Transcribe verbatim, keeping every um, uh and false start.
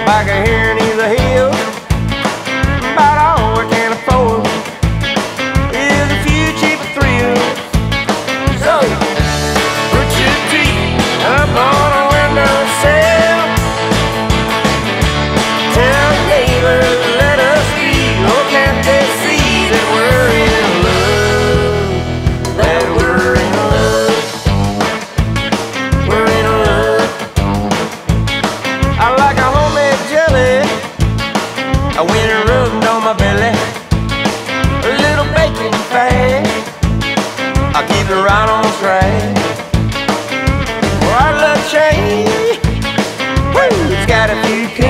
back here near the hills. About all we can afford is a few cheap thrills. So put your feet up on a windowsill. Tell neighbors, let us be. Oh, can't they see that we're in love? That we're in love. We're in love. I like a homemade jelly, a winter rubbed on my belly, a little bacon fat, I'll keep it right on track. Oh, I love change, woo, it's got a few